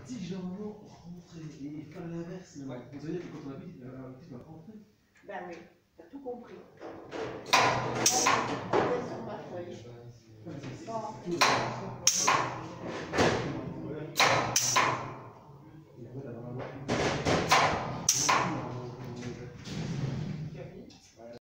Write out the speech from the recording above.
dit généralement rentrer et faire l'inverse. Ça veut dire que quand on a dit, tu vas rentrer. Ben oui, t'as tout compris. On est sur ma feuille. Bon.